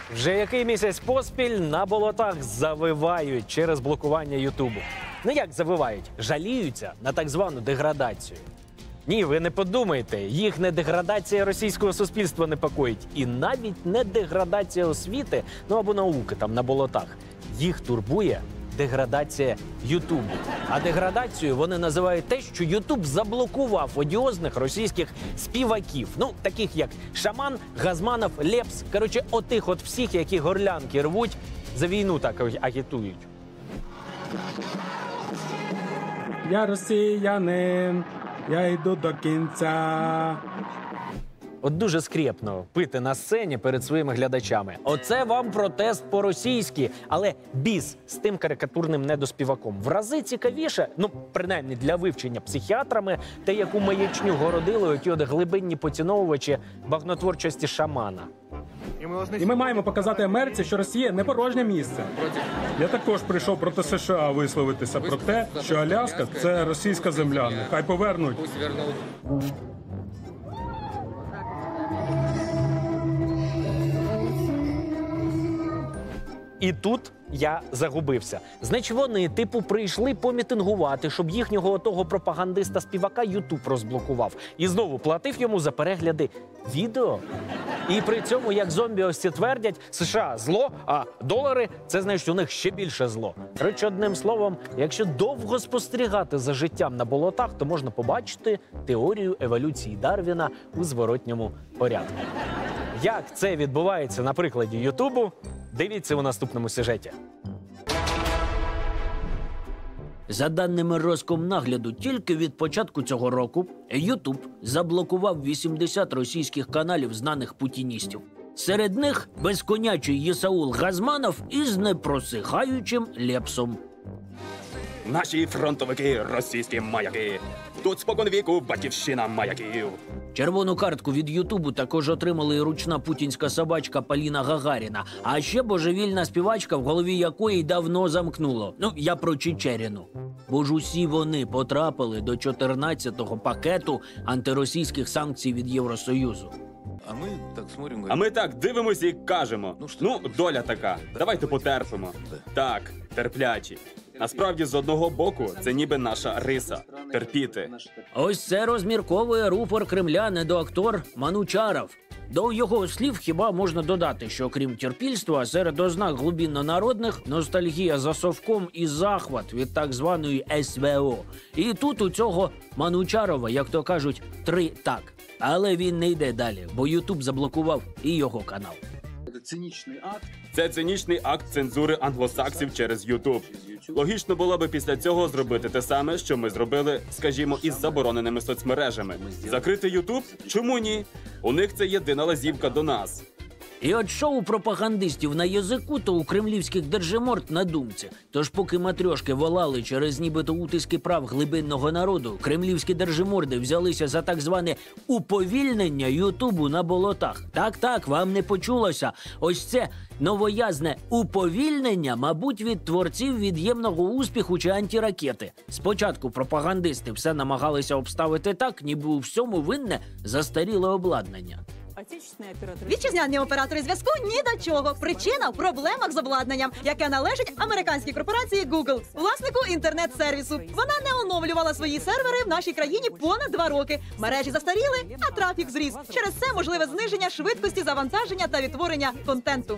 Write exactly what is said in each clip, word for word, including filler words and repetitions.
Вже який місяць поспіль на болотах завивають через блокування Ютубу. Ну як завивають? Жаліються на так звану деградацію. Ні, ви не подумайте, їх не деградація російського суспільства непокоїть. І навіть не деградація освіти, ну або науки там на болотах. Їх турбує деградація Ютубу. А деградацією вони називають те, що Ютуб заблокував одіозних російських співаків. Ну, таких як Шаман, Газманов, Лепс. Коротше, отих от всіх, які горлянки рвуть, за війну так агітують. Я росіянин, я йду до кінця. От дуже скрєпно пити на сцені перед своїми глядачами. Оце вам протест по-російськи, але біс з тим карикатурним недоспіваком. В рази цікавіше, ну, принаймні для вивчення психіатрами, те, яку маячню городили оті от глибинні поціновувачі багнотворчості Шамана. І ми маємо показати Америці, що Росія не порожнє місце. Я також прийшов проти США висловитися про те, що Аляска – це російська земля. Нехай повернуть. І тут я загубився. Значить, вони, типу, прийшли помітингувати, щоб їхнього отого пропагандиста-співака Ютуб розблокував. І знову платив йому за перегляди відео. І при цьому, як зомбі ось ці твердять, США – зло, а долари – це, значить, у них ще більше зло. Коротше, одним словом, якщо довго спостерігати за життям на болотах, то можна побачити теорію еволюції Дарвіна у зворотньому порядку. Як це відбувається на прикладі Ютубу, дивіться у наступному сюжеті. За даними Роскомнагляду, тільки від початку цього року Ютуб заблокував вісімдесят російських каналів знаних путіністів. Серед них безконячий Єсаул Газманов із непросихаючим Лепсом. Наші фронтовики – російські маяки. Тут споконвіку батьківщина маяків. Червону картку від Ютубу також отримали і ручна путінська собачка Поліна Гагаріна, а ще божевільна співачка, в голові якої давно замкнуло. Ну, я про Чечеріну. Бо ж усі вони потрапили до чотирнадцятого пакету антиросійських санкцій від Євросоюзу. А ми так смотримо. А ми так дивимося і кажемо. Ну, доля така. Давайте потерпимо. Так, терплячі. Насправді, з одного боку, це ніби наша риса – терпіти. Ось це розмірковує рупор Кремля недоактор Манучаров. До його слів хіба можна додати, що крім терпільства, серед ознак глибинно-народних – ностальгія за совком і захват від так званої ес ве о. І тут у цього Манучарова, як то кажуть, три так. Але він не йде далі, бо Ютуб заблокував і його канал. Цинічний акт. Це цинічний акт цензури англосаксів через Ютуб. Логічно було би після цього зробити те саме, що ми зробили, скажімо, із забороненими соцмережами. Закрити Ютуб? Чому ні? У них це єдина лазівка до нас. І от що у пропагандистів на язику, то у кремлівських держиморд на думці. Тож поки матрьошки волали через нібито утиски прав глибинного народу, кремлівські держиморди взялися за так зване уповільнення Ютубу на болотах. Так-так, вам не почулося. Ось це новоязне уповільнення, мабуть, від творців від'ємного успіху чи антиракети. Спочатку пропагандисти все намагалися обставити так, ніби у всьому винне застаріле обладнання. Вітчизняні оператори зв'язку ні до чого. Причина в проблемах з обладнанням, яке належить американській корпорації Google, власнику інтернет-сервісу. Вона не оновлювала свої сервери в нашій країні понад два роки. Мережі застаріли, а трафік зріс. Через це можливе зниження швидкості завантаження та відтворення контенту.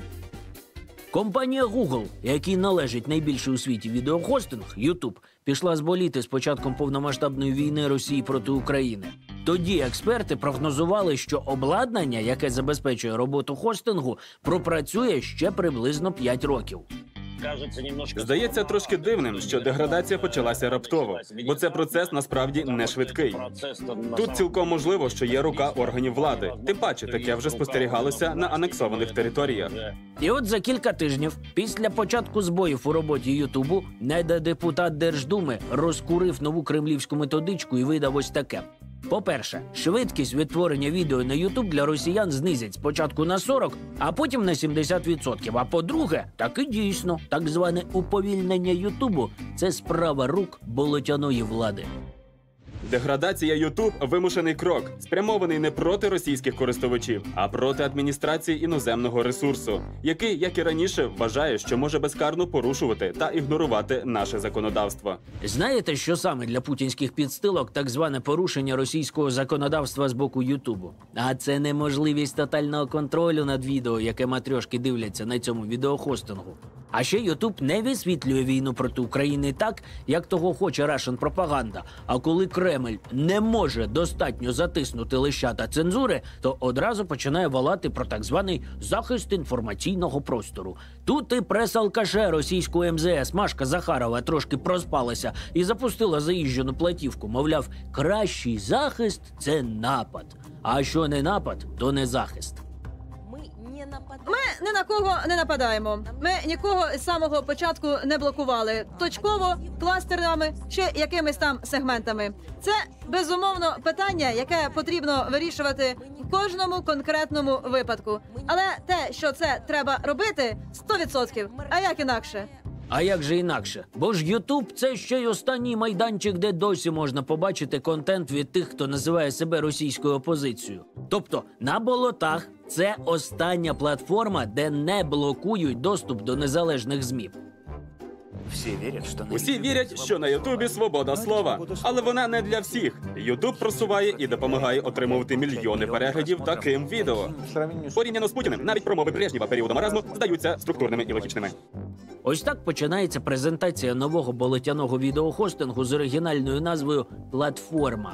Компанія Google, якій належить найбільший у світі відеохостинг, YouTube, пішла з боліти з початком повномасштабної війни Росії проти України. Тоді експерти прогнозували, що обладнання, яке забезпечує роботу хостингу, пропрацює ще приблизно п'ять років. Здається трошки дивним, що деградація почалася раптово, бо це процес насправді не швидкий. Тут цілком можливо, що є рука органів влади. Тим паче, таке вже спостерігалося на анексованих територіях. І от за кілька тижнів, після початку збоїв у роботі Ютубу, недодепутат Держдуми розкурив нову кремлівську методичку і видав ось таке. По-перше, швидкість відтворення відео на Ютуб для росіян знизять спочатку на сорок, а потім на сімдесят відсотків. А по-друге, таки дійсно, так зване уповільнення Ютубу – це справа рук болотяної влади. Деградація YouTube – вимушений крок, спрямований не проти російських користувачів, а проти адміністрації іноземного ресурсу, який, як і раніше, вважає, що може безкарно порушувати та ігнорувати наше законодавство. Знаєте, що саме для путінських підстилок так зване порушення російського законодавства з боку Ютубу? А це неможливість тотального контролю над відео, яке матрьошки дивляться на цьому відеохостингу. А ще Ютуб не висвітлює війну проти України так, як того хоче Russian пропаганда. А коли Кремль не може достатньо затиснути лищата цензури, то одразу починає волати про так званий захист інформаційного простору. Тут і прес-алкаше російського ем зе ес Машка Захарова трошки проспалася і запустила заїжджену платівку. Мовляв, кращий захист – це напад. А що не напад, то не захист. Ми ні на кого не нападаємо. Ми нікого з самого початку не блокували. Точково, кластерами чи якимись там сегментами. Це, безумовно, питання, яке потрібно вирішувати в кожному конкретному випадку. Але те, що це треба робити, сто відсотків. А як інакше? А як же інакше? Бо ж Ютуб – це ще й останній майданчик, де досі можна побачити контент від тих, хто називає себе російською опозицією. Тобто, на болотах – це остання платформа, де не блокують доступ до незалежних ЗМІ. Усі вірять, що на Ютубі свобода слова, але вона не для всіх. Ютуб просуває і допомагає отримувати мільйони переглядів таким відео. Порівняно з Путіним, навіть промови Брежнєва періоду маразму здаються структурними і логічними. Ось так починається презентація нового болотяного відеохостингу з оригінальною назвою «Платформа».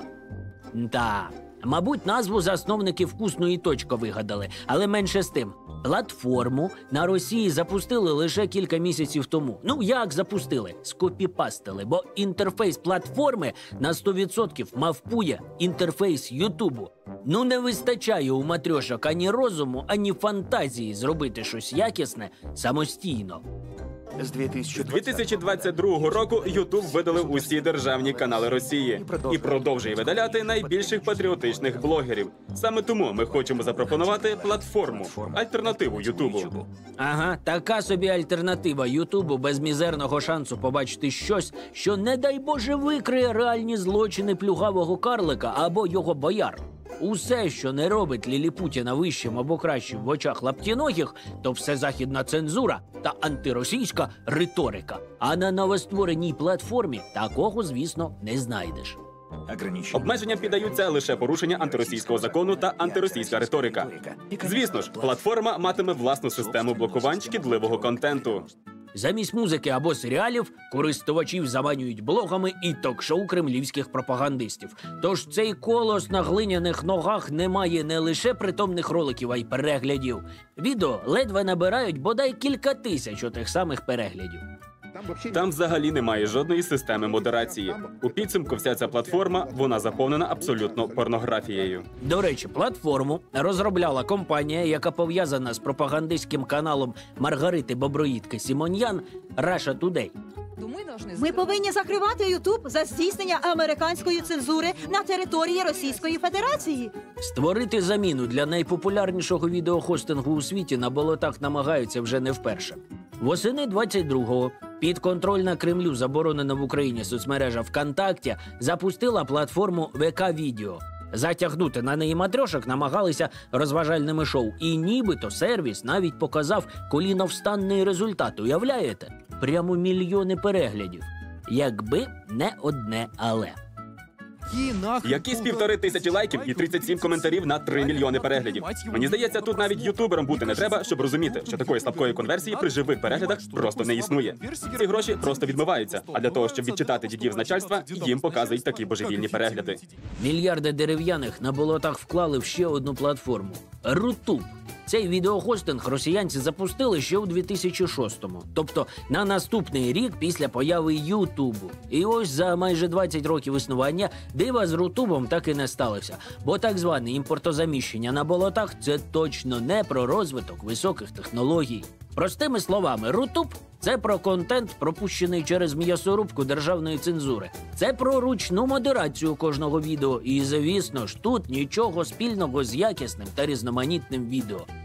Та, мабуть, назву засновники «Вкусної точка» вигадали, але менше з тим. Платформу на Росії запустили лише кілька місяців тому. Ну, як запустили? Скопіпастили, бо інтерфейс платформи на сто відсотків мавпує інтерфейс Ютубу. Ну, не вистачає у матрьошок ані розуму, ані фантазії зробити щось якісне самостійно. З дві тисячі двадцять другого року Ютуб видалив усі державні канали Росії і продовжує видаляти найбільших патріотичних блогерів. Саме тому ми хочемо запропонувати платформу, альтернативу Ютубу. Ага, така собі альтернатива Ютубу без мізерного шансу побачити щось, що, не дай Боже, викриє реальні злочини плюгавого карлика або його бояр. Усе, що не робить Ліліпутіна вищим або кращим в очах лаптіногих, то все західна цензура та антиросійська риторика. А на новоствореній платформі такого, звісно, не знайдеш. Обмеженням піддаються лише порушення антиросійського закону та антиросійська риторика. Звісно ж, платформа матиме власну систему блокувань шкідливого контенту. Замість музики або серіалів користувачів заманюють блогами і ток-шоу кремлівських пропагандистів. Тож цей колос на глиняних ногах не має не лише притомних роликів, а й переглядів. Відео ледве набирають бодай кілька тисяч отих самих переглядів. Там взагалі немає жодної системи модерації. У підсумку вся ця платформа, вона заповнена абсолютно порнографією. До речі, платформу розробляла компанія, яка пов'язана з пропагандистським каналом Маргарити Боброїдки Сімоньян Russia Today. Ми повинні закривати Ютуб за здійснення американської цензури на території Російської Федерації. Створити заміну для найпопулярнішого відеохостингу у світі на болотах намагаються вже не вперше. Восени двадцять другого підконтрольна Кремлю заборонена в Україні соцмережа ВКонтакті запустила платформу ве ка Відео. Затягнути на неї матрьошок намагалися розважальними шоу. І нібито сервіс навіть показав коліновстанний результат. Уявляєте? Прямо мільйони переглядів. Якби не одне «але». Якісь півтори тисячі лайків і тридцять сім коментарів на три мільйони переглядів. Мені здається, тут навіть ютубером бути не треба, щоб розуміти, що такої слабкої конверсії при живих переглядах просто не існує. Ці гроші просто відмиваються, а для того, щоб відчитати дідів з начальства, їм показують такі божевільні перегляди. Мільярди дерев'яних на болотах вклали в ще одну платформу – Рутуб. Цей відеохостинг росіянці запустили ще у дві тисячі шостому, тобто на наступний рік після появи Ютубу. І ось за майже двадцять років існування дива з Рутубом так і не сталося, бо так зване імпортозаміщення на болотах – це точно не про розвиток високих технологій. Простими словами, Рутуб – це про контент, пропущений через м'ясорубку державної цензури. Це про ручну модерацію кожного відео. І, звісно ж, тут нічого спільного з якісним та різноманітним відео.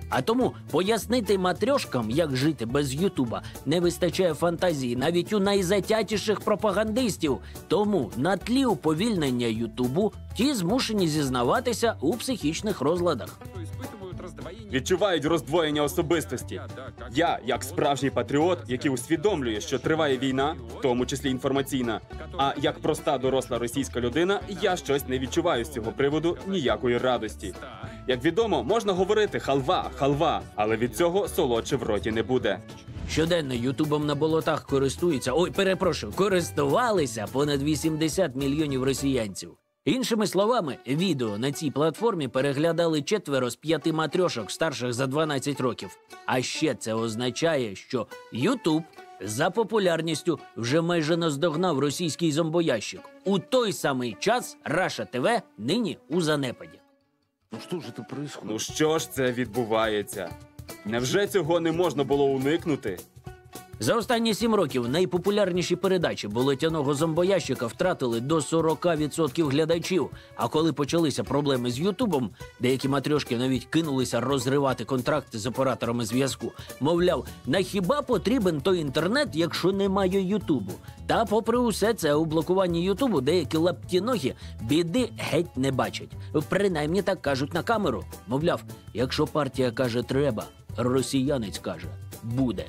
А тому пояснити матрьошкам, як жити без Ютуба, не вистачає фантазії навіть у найзатятіших пропагандистів. Тому на тлі уповільнення Ютубу ті змушені зізнаватися у психічних розладах. Відчувають роздвоєння особистості. Я, як справжній патріот, який усвідомлює, що триває війна, в тому числі інформаційна, а як проста доросла російська людина, я щось не відчуваю з цього приводу ніякої радості. Як відомо, можна говорити халва, халва, але від цього солодше в роті не буде. Щоденно Ютубом на болотах користуються, ой, перепрошую, користувалися понад вісімдесят мільйонів росіянців. Іншими словами, відео на цій платформі переглядали четверо з п'яти матрьошок старших за дванадцять років. А ще це означає, що Ютуб за популярністю вже майже наздогнав російський зомбоящик. У той самий час Раша ТВ нині у занепаді. Ну что же это происходит? Ну що ж це відбувається? Невже цього не можна було уникнути? За останні сім років найпопулярніші передачі болотяного зомбоящика втратили до сорок відсотків глядачів. А коли почалися проблеми з Ютубом, деякі матрьошки навіть кинулися розривати контракти з операторами зв'язку. Мовляв, на хіба потрібен той інтернет, якщо немає Ютубу? Та попри усе це, у блокуванні Ютубу деякі лаптіногі біди геть не бачать. Принаймні так кажуть на камеру. Мовляв, якщо партія каже «треба», росіянець каже «буде».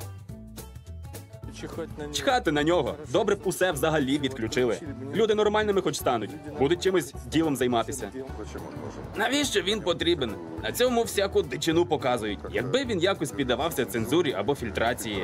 Чхати на нього. Добре б усе взагалі відключили. Люди нормальними хоч стануть. Будуть чимось ділом займатися. Навіщо він потрібен? На цьому всяку дичину показують. Якби він якось піддавався цензурі або фільтрації.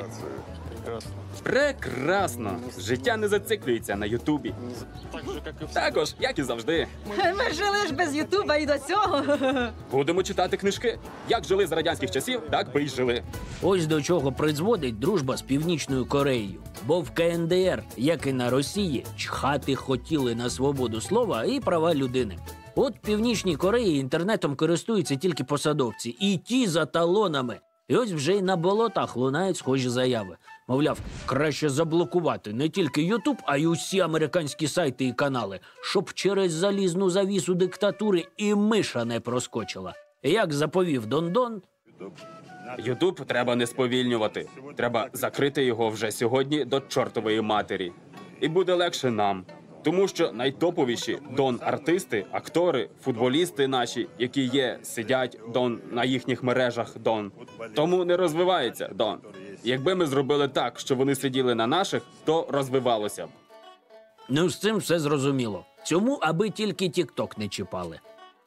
Прекрасно. Життя не зациклюється на Ютубі. Також, як і завжди. Ми жили ж без Ютуба і до цього. Будемо читати книжки. Як жили за радянських часів, так би й жили. Ось до чого призводить дружба з Північною Кореєю. Бо в ка ен де ер, як і на Росії, чхати хотіли на свободу слова і права людини. От в Північній Кореї інтернетом користуються тільки посадовці, і ті за талонами. І ось вже й на болотах лунають схожі заяви. Мовляв, краще заблокувати не тільки Ютуб, а й усі американські сайти і канали, щоб через залізну завісу диктатури і миша не проскочила. Як заповів Дон-Дон, Ютуб треба не сповільнювати. Треба закрити його вже сьогодні до чортової матері. І буде легше нам. Тому що найтоповіші Дон-артисти, актори, футболісти наші, які є, сидять Дон на їхніх мережах Дон. Тому не розвивається Дон. Якби ми зробили так, що вони сиділи на наших, то розвивалося б. ну з цим все зрозуміло. Цьому аби тільки тік-ток не чіпали.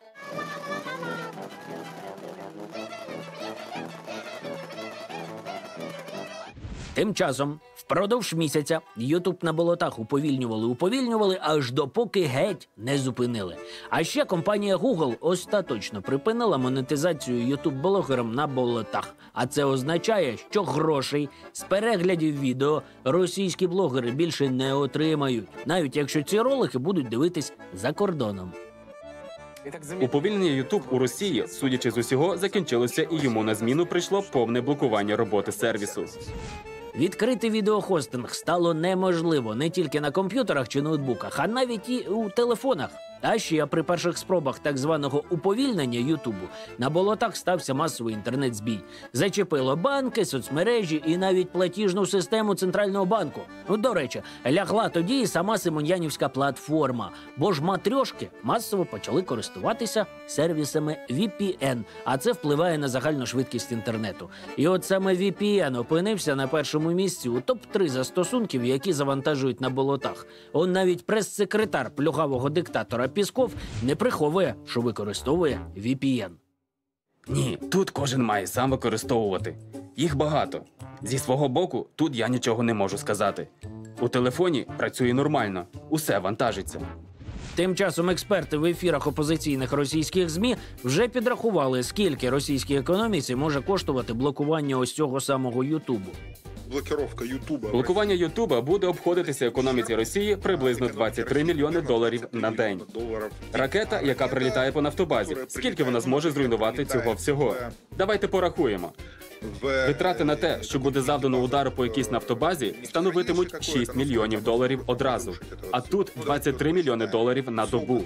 Тим часом, впродовж місяця, Ютуб на болотах уповільнювали-уповільнювали, аж допоки геть не зупинили. А ще компанія Google остаточно припинила монетизацію Ютуб-блогерам на болотах. А це означає, що грошей з переглядів відео російські блогери більше не отримають, навіть якщо ці ролики будуть дивитись за кордоном. Уповільнення Ютуб у Росії, судячи з усього, закінчилося, і йому на зміну прийшло повне блокування роботи сервісу. Відкрити відеохостинг стало неможливо не тільки на комп'ютерах чи ноутбуках, а навіть і у телефонах. А ще при перших спробах так званого уповільнення Ютубу на болотах стався масовий інтернет-збій. Зачепило банки, соцмережі і навіть платіжну систему Центрального банку. Ну, до речі, лягла тоді і сама Симонянівська платформа, бо ж матрьошки масово почали користуватися сервісами ві пі ен, а це впливає на загальну швидкість інтернету. І от саме ві пі ен опинився на першому місці у топ три застосунків, які завантажують на болотах. Он навіть прес-секретар плюгавого диктатора Пісков не приховує, що використовує ві пі ен. Ні, тут кожен має сам використовувати. Їх багато. Зі свого боку, тут я нічого не можу сказати. У телефоні працює нормально, усе вантажиться. Тим часом експерти в ефірах опозиційних російських ЗМІ вже підрахували, скільки російській економіці може коштувати блокування ось цього самого Ютубу. Блокировка Ютуба. Блокування Ютуба буде обходитися економіці Росії приблизно двадцять три мільйони доларів на день. Ракета, яка прилітає по нафтобазі. Скільки вона зможе зруйнувати цього всього? Давайте порахуємо. Витрати на те, що буде завдано удару по якійсь нафтобазі, становитимуть шість мільйонів доларів одразу. А тут двадцять три мільйони доларів на добу.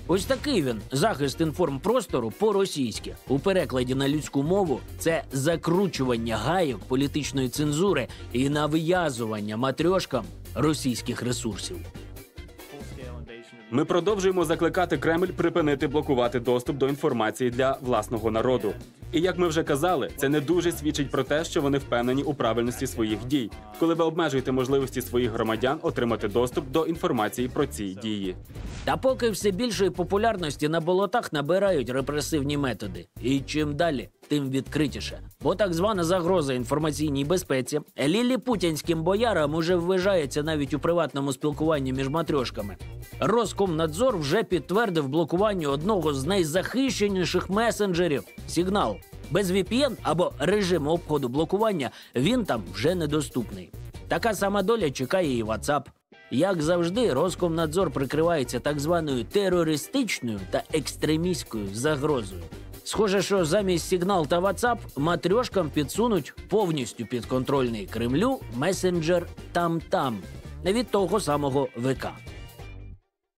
Ось такий він – захист інформпростору по-російськи. У перекладі на людську мову – це закручування гайок політичної цензури і нав'язування матрьошкам російських ресурсів. Ми продовжуємо закликати Кремль припинити блокувати доступ до інформації для власного народу. І як ми вже казали, це не дуже свідчить про те, що вони впевнені у правильності своїх дій, коли ви обмежуєте можливості своїх громадян отримати доступ до інформації про ці дії. Та поки все більшої популярності на болотах набирають репресивні методи. І чим далі, тим відкритіше. Бо так звана загроза інформаційній безпеці ліліпутянським боярам уже вважається навіть у приватному спілкуванні між матрьошками. Роскомнадзор вже підтвердив блокування одного з найзахищеніших месенджерів – Сигнал. Без ві пі ен або режиму обходу блокування він там вже недоступний. Така сама доля чекає і WhatsApp. Як завжди, Роскомнадзор прикривається так званою терористичною та екстремістською загрозою. Схоже, що замість Сигнал та WhatsApp матрьошкам підсунуть повністю підконтрольний Кремлю месенджер Там-Там від того самого ВК.